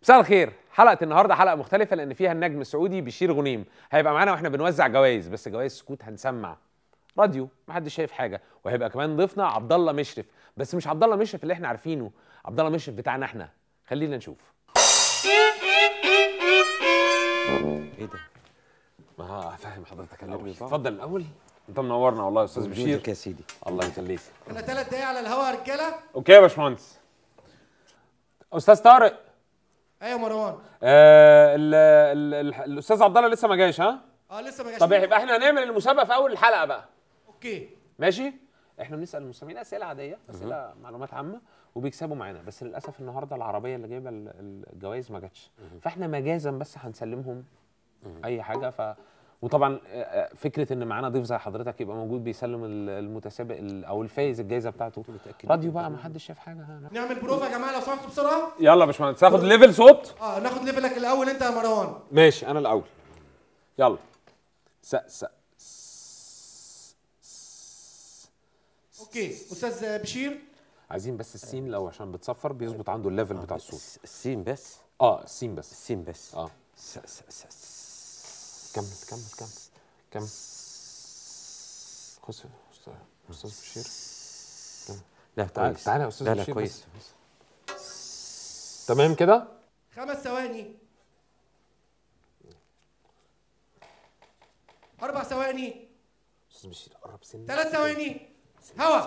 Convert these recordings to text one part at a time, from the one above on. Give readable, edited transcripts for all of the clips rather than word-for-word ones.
مساء الخير. حلقة النهارده حلقة مختلفة لأن فيها النجم السعودي بشير غنيم هيبقى معانا واحنا بنوزع جوائز، بس جوائز سكوت، هنسمع راديو محدش شايف حاجة، وهيبقى كمان ضيفنا عبد الله مشرف، بس مش عبد الله مشرف اللي احنا عارفينه، عبد الله مشرف بتاعنا احنا. خلينا نشوف. ايه ده؟ ما هفهم حضرتك الأول. اتفضل الأول. أنت منورنا والله يا أستاذ بشير. يا سيدي الله يخليك. احنا 3 دقايق على الهوا يا رجالة. أوكي يا باشمهندس. أستاذ طارق. ايوه مروان. الأستاذ عبد الله لسه ما جاش، ها؟ لسه ما جاش. طب يبقى احنا هنعمل المسابقة في أول الحلقة بقى. اوكي ماشي؟ احنا بنسال المستمعين اسئله عاديه، اسئله معلومات عامه، وبيكسبوا معانا، بس للاسف النهارده العربيه اللي جايبه الجوائز ما جاتش، فاحنا مجازا بس هنسلمهم اي حاجه. وطبعا فكره ان معانا ضيف زي حضرتك يبقى موجود بيسلم المتسابق او الفايز الجائزه بتاعته. راديو بقى ما حدش شاف حاجه. نعمل بروفا يا جماعه لو سمحتوا بسرعه. يلا يا باشمهندس تاخد ليفل صوت. ناخد ليفلك الاول انت يا مروان. ماشي انا الاول. يلا. اوكي استاذ بشير. عايزين بس السين لو عشان بتصفر بيظبط عنده الليفل بتاع الصوت. السين بس؟ السين بس. السين بس. كمل. خش استاذ بشير. كمل. لا كويس. تعالى يا استاذ بشير. لا كويس. تمام كده؟ 5 ثواني. 4 ثواني. استاذ بشير قرب سنة. 3 ثواني. هوا.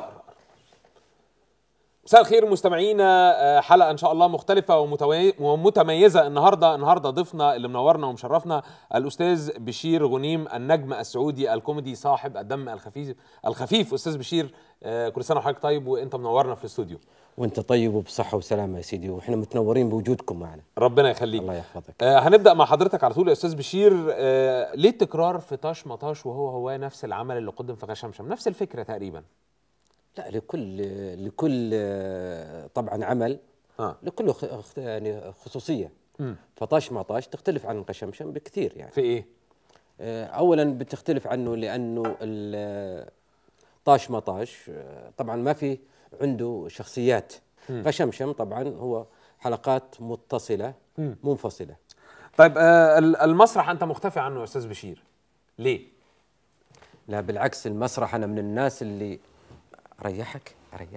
مساء الخير مستمعينا، حلقه ان شاء الله مختلفه ومتميزه. النهارده ضيفنا اللي منورنا ومشرفنا الاستاذ بشير غنيم، النجم السعودي الكوميدي صاحب الدم الخفيف. استاذ بشير، كل سنه وحضرتك طيب، وانت منورنا في الاستوديو. وانت طيب وبصحه وسلامه يا سيدي، واحنا متنورين بوجودكم معنا. ربنا يخليك. الله يحفظك. هنبدا مع حضرتك على طول يا استاذ بشير. ليه التكرار في طاش مطاش وهو نفس العمل اللي قدم في غشمشم، نفس الفكره تقريبا؟ لا، لكل طبعا عمل لكل يعني خصوصيه. فطاش مطاش تختلف عن غشمشم بكثير يعني. في ايه؟ اولا بتختلف عنه لانه طاش مطاش طبعا ما في عنده شخصيات. غشمشم طبعا هو حلقات متصله منفصله. طيب المسرح انت مختفي عنه يا استاذ بشير، ليه؟ لا بالعكس، المسرح انا من الناس اللي اريحك.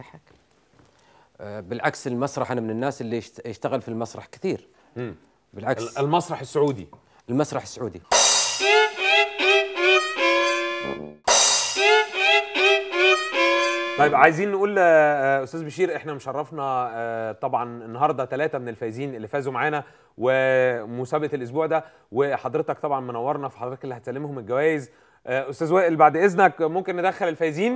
بالعكس المسرح انا من الناس اللي يشتغل في المسرح كثير. بالعكس المسرح السعودي. المسرح السعودي. طيب عايزين نقول استاذ بشير، احنا مشرفنا طبعا النهارده 3 من الفايزين اللي فازوا معانا ومسابقه الاسبوع ده، وحضرتك طبعا منورنا، في حضرتك اللي هتسلمهم الجوائز. استاذ وائل بعد اذنك ممكن ندخل الفايزين.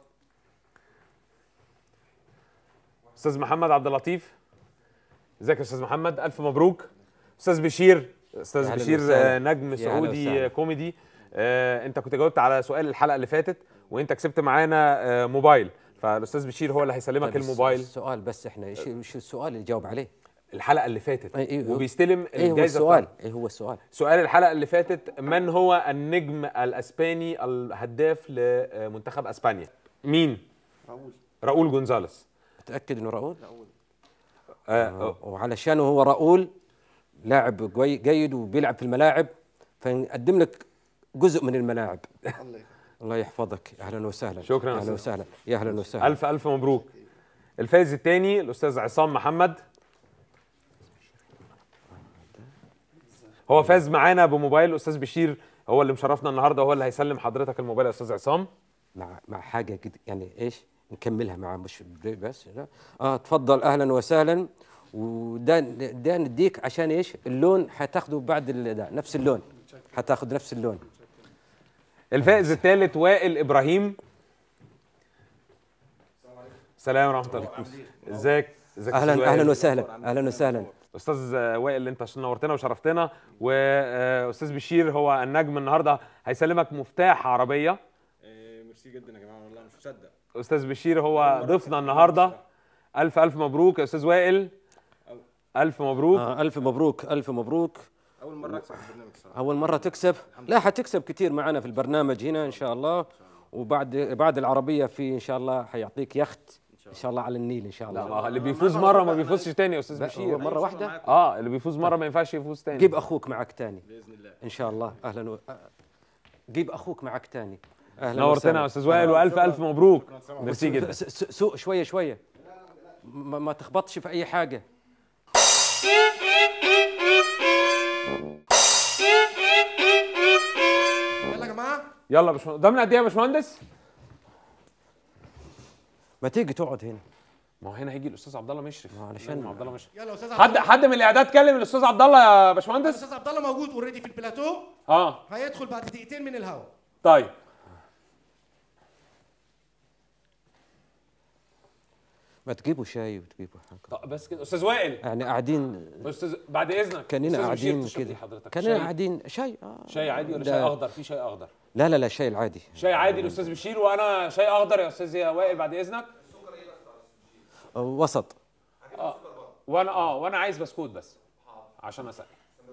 استاذ محمد عبد اللطيف، ازيك يا استاذ محمد؟ الف مبروك. استاذ بشير نجم سعودي كوميدي. انت كنت جاوبت على سؤال الحلقه اللي فاتت وانت كسبت معانا موبايل، فالاستاذ بشير هو اللي هيسلمك طيب الموبايل. السؤال بس احنا ايش السؤال اللي جاوب عليه؟ الحلقه اللي فاتت. أيوه. وبيستلم الجائزه. ايه هو السؤال؟ ايه هو السؤال؟ سؤال الحلقه اللي فاتت: من هو النجم الاسباني الهداف لمنتخب اسبانيا؟ مين؟ راؤول جونزاليس. متاكد انه راؤول؟ وعلشان هو راؤول لاعب جيد وبيلعب في الملاعب، فنقدم لك جزء من الملاعب. الله يحفظك. اهلا وسهلا. شكرا. اهلا وسهلا. يا اهلا وسهلا. الف مبروك. الفائز الثاني الاستاذ عصام محمد، هو فاز معانا بموبايل. استاذ بشير هو اللي مشرفنا النهارده، هو اللي هيسلم حضرتك الموبايل يا استاذ عصام. مع حاجه كده يعني ايش نكملها مع مش بس. تفضل اهلا وسهلا. وده نديك عشان ايش اللون حتاخده بعد ده نفس اللون، حتاخد نفس اللون. الفائز الثالث وائل ابراهيم. السلام ورحمه الله. ازيك؟ اهلا وسهلا. استاذ وائل انت نورتنا وشرفتنا. واستاذ بشير هو النجم النهارده، هيسلمك مفتاح عربيه. ميرسي جدا يا جماعه، والله مش مصدق. استاذ بشير هو ضيفنا النهارده. الف مبروك يا استاذ وائل. الف مبروك. الف مبروك. اول مره اكسب في البرنامج صراحه. اول مره تكسب؟ لا حتكسب كثير معنا في البرنامج هنا ان شاء الله. وبعد العربيه في ان شاء الله حيعطيك يخت ان شاء الله على النيل ان شاء لا الله. اللي بيفوز مره ما بيفوزش تاني يا استاذ بشير. مره واحده. اللي بيفوز مره ما ينفعش يفوز تاني. جيب اخوك معك تاني باذن الله. ان شاء الله. اهلا جيب اخوك معك تاني. اهلا نورتنا يا استاذ وائل والف الف مبروك. ميرسي جدا. سوق شويه شويه ما تخبطش في اي حاجه. يلا يا جماعه. يلا يا باشمهندس، قدامنا قد ايه يا باشمهندس؟ ما تيجي تقعد هنا. ما هو هنا هيجي الاستاذ عبد الله مشرف. علشان عبد الله مشرف. يلا يا استاذ عبد الله. حد من الاعداد كلم الاستاذ عبد الله يا باشمهندس. الاستاذ عبد الله موجود اوريدي في البلاتو. هيدخل بعد دقيقتين من الهوا. طيب ما تجيبوا شاي وتجيبوا حاجه. طب بس كده استاذ وائل. يعني قاعدين استاذ بعد اذنك. كاننا أستاذ قاعدين بشير تشرب كده. إيه حضرتك؟ كاننا شاي؟ قاعدين شاي. شاي عادي ولا ده- شاي اخضر؟ في شاي اخضر. لا شاي العادي. شاي عادي الاستاذ بشير وانا شاي اخضر يا استاذ وائل بعد اذنك. وسط. وانا عايز بسكوت بس عشان اسال.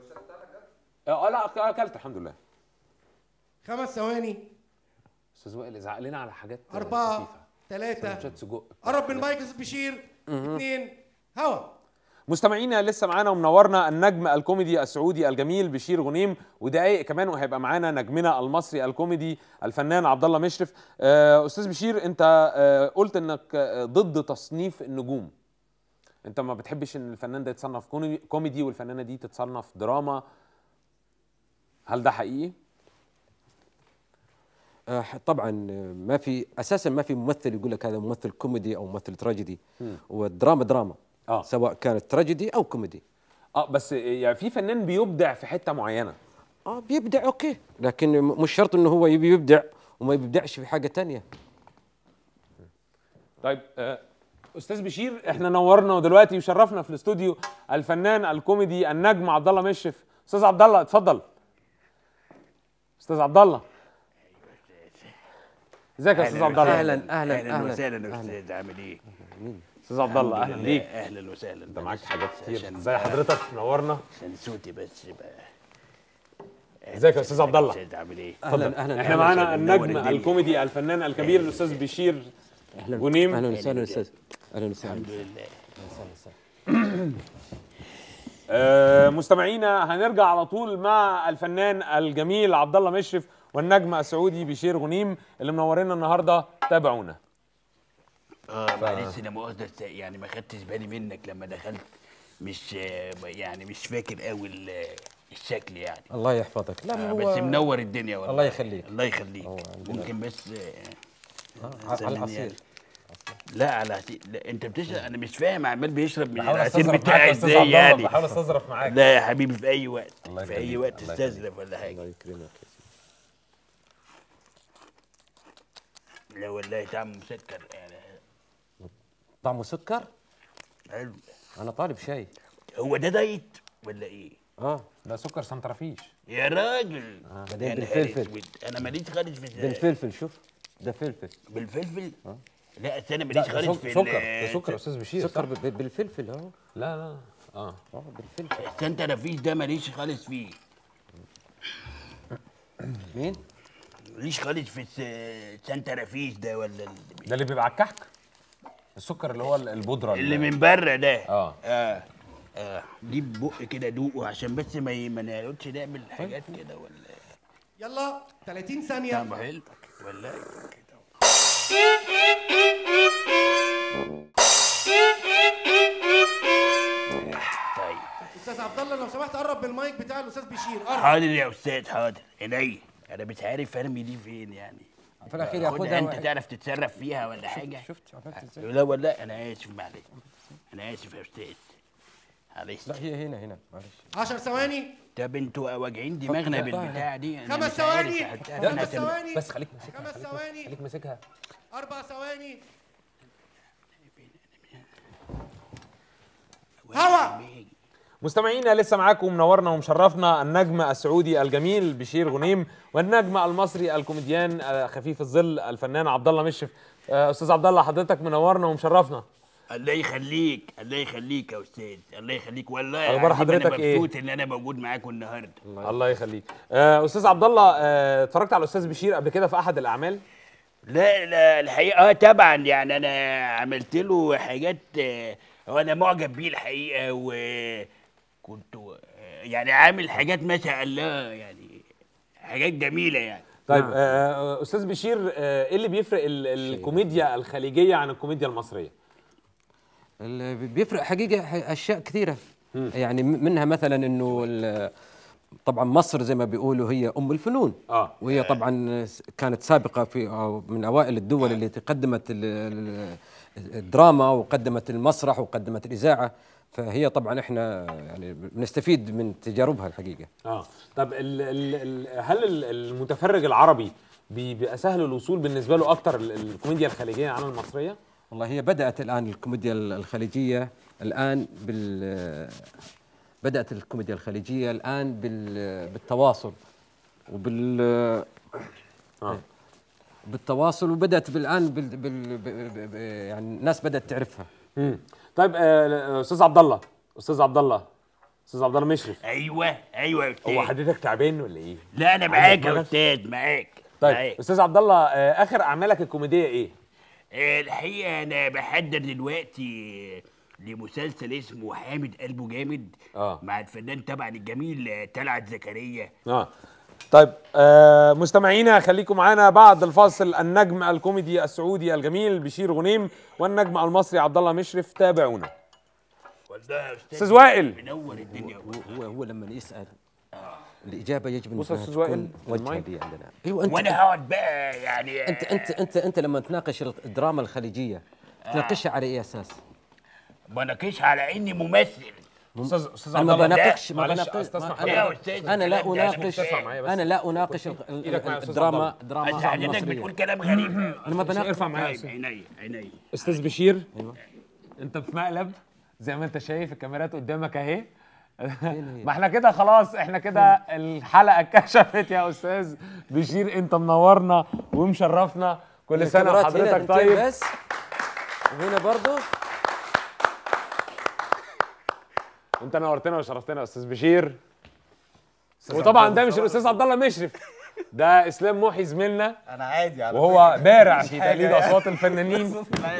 لا اكلت الحمد لله. 5 ثواني. استاذ وائل ازعق لنا على حاجات 4 خفيفة. 3 سندوتشات سجق. قرب من المايك يا استاذ بشير. 2 هوا. مستمعينا لسه معانا ومنورنا النجم الكوميدي السعودي الجميل بشير غنيم، ودقايق كمان وهيبقى معانا نجمنا المصري الكوميدي الفنان عبد الله مشرف. استاذ بشير، انت قلت انك ضد تصنيف النجوم. انت ما بتحبش ان الفنان ده يتصنف كوميدي والفنانه دي تتصنف دراما، هل ده حقيقي؟ طبعا ما في اساسا ما في ممثل يقول لك هذا ممثل كوميدي او ممثل تراجيدي. والدراما دراما سواء كانت تراجيدي او كوميدي. بس يعني في فنان بيبدع في حته معينه. بيبدع اوكي، لكن مش شرط انه هو يبدع وما يبدعش في حاجه تانية. طيب استاذ بشير، احنا نورنا ودلوقتي وشرفنا في الاستوديو الفنان الكوميدي النجم عبد الله مشرف. استاذ عبد الله اتفضل. استاذ عبد الله ازيك يا استاذ عبد الله؟ اهلا وسهلا استاذ، عامل ايه؟ استاذ عبد الله اهلا بيك. اهلا وسهلا. انت معاك حاجات كتير. ازي حضرتك؟ نورنا. عشان صوتي بس بقى. ازيك يا استاذ عبد الله؟ استاذ عامل ايه؟ اهلا. احنا معانا النجم الكوميدي الفنان الكبير الاستاذ بشير غنيم. اهلا وسهلا استاذ. اهلا وسهلا. الحمد لله. مستمعينا هنرجع على طول مع الفنان الجميل عبد الله مشرف والنجم السعودي بشير غنيم اللي منورينا النهارده. تابعونا. معلش انا مؤاخذة يعني ما خدتش بالي منك لما دخلت، مش يعني مش فاكر قوي الشكل يعني. الله يحفظك. لا هو بس منور الدنيا والله. الله يخليك. الله يخليك. ممكن بس على العصير. لا على لا انت بتشرب، انا مش فاهم عمال بيشرب من بحاول العصير استظرف بتاعي معاك يا استاذ ازاي عبد الله، يعني. بحاول استظرف معاك. لا يا حبيبي في اي وقت، الله في اي يخليك، وقت الله استظرف ولا حاجه. الله يكرمك. لا والله طعمه مسكر يعني. طعمه سكر؟ حلو. انا طالب شاي. هو ده دايت ولا ايه؟ ده سكر سنترفيش يا راجل. بعدين يا نهار بالفلفل. أسود. انا ماليش خالص في بالفلفل. شوف ده فلفل. بالفلفل. لا أصل انا ماليش خالص في سكر. ده سكر يا استاذ بشير. سكر بالفلفل لا بالفلفل. السانتا رفيش ده ماليش خالص فيه. مين؟ ماليش خالص في السانتا رفيش ده ولا ده اللي بيبقى على الكحك، السكر اللي هو البودره اللي من بره ده. اه جيب بق كده دوقه عشان بس ما نقعدش نعمل حاجات كده ولا. يلا 30 ثانيه. طعمه حلو ولا كده. طيب استاذ عبد الله لو سمحت قرب من المايك بتاع الاستاذ بشير. قرب. حاضر يا استاذ حاضر. عينيا انا مش عارف ارمي دي فين يعني. في الاخير خدها ياخدها انت تعرف تتصرف فيها ولا حاجه. شفت عملت ازاي؟ لا والله انا اسف معلش. انا اسف يا استاذ معلش. لا هي هنا معلش. 10 ثواني. طب انتوا واجعين دماغنا بالبتاع دي. أنا 5 مش عارف ثواني. أحطها 5 فين. ثواني. بس خليك ماسكها. 5 ثواني. خليك ماسكها. 4 ثواني. هوا. مستمعينا لسه معاكم منورنا ومشرفنا النجم السعودي الجميل بشير غنيم والنجم المصري الكوميديان خفيف الظل الفنان عبد الله مشرف. استاذ عبد الله حضرتك منورنا ومشرفنا. الله يخليك الله يخليك يا استاذ. الله يخليك والله. اخبار العظيم حضرتك انا ايه؟ مبسوط ان انا موجود معاكم النهارده. الله يخليك. استاذ عبد الله اتفرجت على الاستاذ بشير قبل كده في احد الاعمال؟ لا لا الحقيقه طبعا يعني انا عملت له حاجات وانا معجب بيه الحقيقه، وكنت يعني عامل حاجات ما شاء الله يعني حاجات جميله يعني. طيب استاذ بشير، ايه اللي بيفرق الكوميديا الخليجيه عن الكوميديا المصريه؟ بيفرق حقيقه اشياء كثيره. يعني منها مثلا انه طبعا مصر زي ما بيقولوا هي ام الفنون. وهي طبعا كانت سابقه في من اوائل الدول اللي قدمت الدراما وقدمت المسرح وقدمت الاذاعه، فهي طبعا احنا يعني بنستفيد من تجاربها الحقيقه. طب هل المتفرج العربي بيبقى سهل الوصول بالنسبه له اكتر الكوميديا الخليجيه عن المصريه؟ والله هي بدات الان الكوميديا الخليجيه الان بدات الكوميديا الخليجيه الان بالتواصل بالتواصل، وبدات الان يعني الناس بدات تعرفها. طيب استاذ عبد الله، استاذ عبد الله مشرف. ايوه يا استاذ. هو حضرتك تعبان ولا ايه؟ لا انا معاك يا استاذ، معاك. طيب استاذ عبد الله، اخر اعمالك الكوميديه ايه؟ الحقيقه انا بحضر دلوقتي لمسلسل اسمه حامد قلبه جامد مع الفنان طبعا الجميل طلعت زكريا. طيب مستمعينا خليكم معانا بعد الفاصل. النجم الكوميدي السعودي الجميل بشير غنيم والنجم المصري عبد الله مشرف، تابعونا. والله يا استاذ وائل منور الدنيا. هو لما يسال الاجابه يجب ان تكون وجهه دي عندنا. ايوه انت وانا هقعد بقى يعني انت لما تناقش الدراما الخليجيه تناقشها على اي اساس؟ بناقشها على اني ممثل. استاذ عبد الله، انا لا اناقش الدراما حضرتك المصريه. بتقول كلام غريب. انا ما بناقش. ارفع معايا عينيا. استاذ بشير. ايوه انت في مقلب زي ما انت شايف، الكاميرات قدامك اهي. ما احنا كده خلاص، احنا كده الحلقه اتكشفت يا استاذ بشير. انت منورنا ومشرفنا، كل سنه وحضرتك طيب. بس وهنا برضه انت نورتنا وشرفتنا يا استاذ بشير. وطبعا ده مش الاستاذ عبد الله مشرف، ده اسلام محي زميلنا. انا عادي على وهو بارع في تقليد اصوات الفنانين.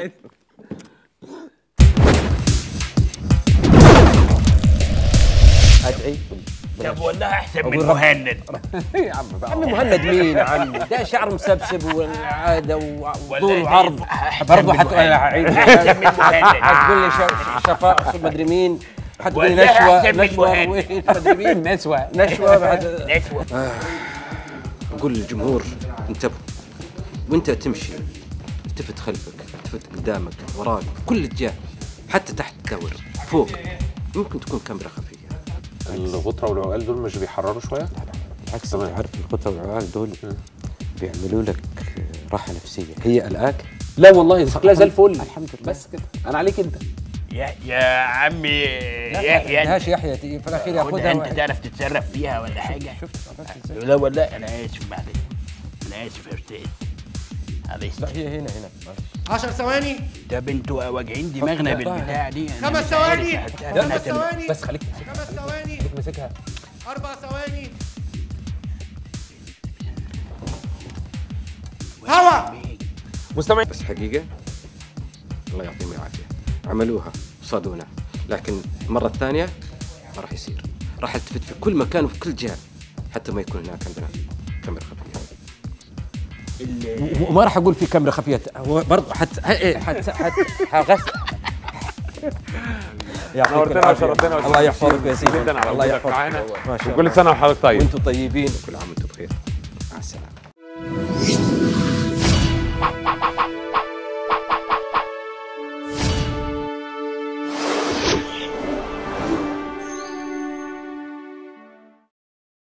ادعي. طب والله احسن من مهند. يا عم بقى، عم مهند مين يا عم؟ ده شعر مسبسب والعاده وطول وعرض. برضه هتقول لي شفاء مدري مين، حتقول لي نشوه مدري مين. نشوه بعد نقول للجمهور انتبهوا وانت تمشي، التفت خلفك، التفت قدامك، وراك، في كل اتجاه، حتى تحت الدور فوق. ممكن تكون كاميرا خفيه. الغطره والعقال دول مش بيحرروا شويه؟ بالعكس، انت عارف الغطره والعقال دول بيعملوا لك راحه نفسيه. هي قلقاك؟ لا والله شكلها زي الفل. الحمد لله. بس كده انا عليك انت يا عمي يحيى. ماهاش يحيى في الاخير ياخدها. انت تعرف تتصرف فيها ولا حاجه؟ لا والله انا اسف، معلش انا اسف يا استاذ. معلش. هي هنا 10 ثواني. طب انتوا واجعين دماغنا بالبتاع دي. 5 ثواني. 5 ثواني بس خليك 5 ثواني. ماسكها. 4 ثواني. هوا مستمعين، بس حقيقه الله يعطيهم العافيه عملوها وصادونا، لكن المره الثانيه ما راح يصير. راح التفت في كل مكان وفي كل جهه حتى ما يكون هناك عندنا كاميرا خفيه. وما راح اقول في كاميرا خفيه، هو برضه نورتنا وشرفتنا. الله يحفظك يا سيدي. الله يحفظك معانا، وكل سنه وحضرتك طيب. وانتم طيبين. كل عام